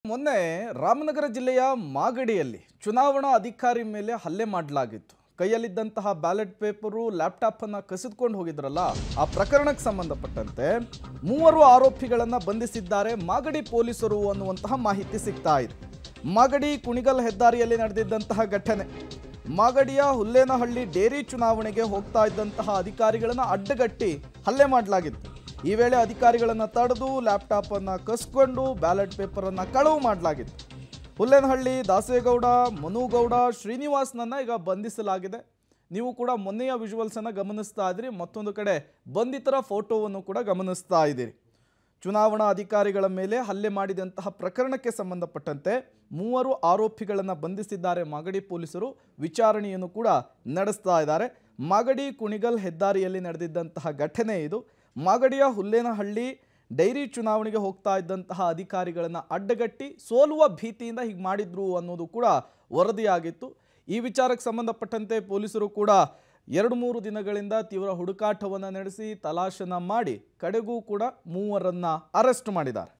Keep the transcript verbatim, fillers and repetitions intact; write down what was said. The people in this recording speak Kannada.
ಮೊನ್ನೆ ರಾಮನಗರ ಜಿಲ್ಲೆಯ ಮಾಗಡಿಯಲ್ಲಿ ಚುನಾವಣಾ ಅಧಿಕಾರಿ ಮೇಲೆ ಹಲ್ಲೆ ಮಾಡಲಾಗಿತ್ತು. ಕೈಯಲ್ಲಿದ್ದಂತಹ ಬ್ಯಾಲೆಟ್ ಪೇಪರು ಲ್ಯಾಪ್ಟಾಪ್ ಅನ್ನು ಕಸಿದುಕೊಂಡು ಹೋಗಿದ್ರಲ್ಲ, ಆ ಪ್ರಕರಣಕ್ಕೆ ಸಂಬಂಧಪಟ್ಟಂತೆ ಮೂವರು ಆರೋಪಿಗಳನ್ನ ಬಂಧಿಸಿದ್ದಾರೆ ಮಾಗಡಿ ಪೊಲೀಸರು ಅನ್ನುವಂತಹ ಮಾಹಿತಿ ಸಿಗ್ತಾ ಇದೆ. ಮಾಗಡಿ ಕುಣಿಗಲ್ ಹೆದ್ದಾರಿಯಲ್ಲಿ ನಡೆದಿದ್ದಂತಹ ಘಟನೆ. ಮಾಗಡಿಯ ಹುಲ್ಲೇನಹಳ್ಳಿ ಡೇರಿ ಚುನಾವಣೆಗೆ ಹೋಗ್ತಾ ಇದ್ದಂತಹ ಅಧಿಕಾರಿಗಳನ್ನ ಅಡ್ಡಗಟ್ಟಿ ಹಲ್ಲೆ ಮಾಡಲಾಗಿತ್ತು. ಈ ವೇಳೆ ಅಧಿಕಾರಿಗಳನ್ನು ತಡೆದು ಲ್ಯಾಪ್ಟಾಪ್ ಅನ್ನು ಕಸ್ಕೊಂಡು ಬ್ಯಾಲೆಟ್ ಪೇಪರ್ ಅನ್ನು ಕಳವು ಮಾಡಲಾಗಿತ್ತು. ಹುಲ್ಲೇನಹಳ್ಳಿ ದಾಸೇಗೌಡ, ಮನುಗೌಡ, ಶ್ರೀನಿವಾಸ್ನನ್ನ ಈಗ ಬಂಧಿಸಲಾಗಿದೆ. ನೀವು ಕೂಡ ಮೊನ್ನೆಯ ವಿಜುವಲ್ಸ್ ಅನ್ನು ಗಮನಿಸ್ತಾ ಇದ್ದೀರಿ, ಮತ್ತೊಂದು ಕಡೆ ಬಂಧಿತರ ಫೋಟೋವನ್ನು ಕೂಡ ಗಮನಿಸ್ತಾ ಇದ್ದೀರಿ. ಚುನಾವಣಾ ಅಧಿಕಾರಿಗಳ ಮೇಲೆ ಹಲ್ಲೆ ಮಾಡಿದಂತಹ ಪ್ರಕರಣಕ್ಕೆ ಸಂಬಂಧಪಟ್ಟಂತೆ ಮೂವರು ಆರೋಪಿಗಳನ್ನು ಬಂಧಿಸಿದ್ದಾರೆ ಮಾಗಡಿ ಪೊಲೀಸರು. ವಿಚಾರಣೆಯನ್ನು ಕೂಡ ನಡೆಸ್ತಾ ಇದ್ದಾರೆ. ಮಾಗಡಿ ಕುಣಿಗಲ್ ಹೆದ್ದಾರಿಯಲ್ಲಿ ನಡೆದಿದ್ದಂತಹ ಘಟನೆ ಇದು. ಮಾಗಡಿಯ ಹುಲ್ಲೇನಹಳ್ಳಿ ಡೈರಿ ಚುನಾವಣೆಗೆ ಹೋಗ್ತಾ ಇದ್ದಂತಹ ಅಧಿಕಾರಿಗಳನ್ನು ಅಡ್ಡಗಟ್ಟಿ ಸೋಲುವ ಭೀತಿಯಿಂದ ಹೀಗೆ ಮಾಡಿದ್ರು ಅನ್ನೋದು ಕೂಡ ವರದಿಯಾಗಿತ್ತು. ಈ ವಿಚಾರಕ್ಕೆ ಸಂಬಂಧಪಟ್ಟಂತೆ ಪೊಲೀಸರು ಕೂಡ ಎರಡು ಮೂರು ದಿನಗಳಿಂದ ತೀವ್ರ ಹುಡುಕಾಟವನ್ನು ನಡೆಸಿ ತಲಾಶನ ಮಾಡಿ ಕಡೆಗೂ ಕೂಡ ಮೂವರನ್ನ ಅರೆಸ್ಟ್ ಮಾಡಿದ್ದಾರೆ.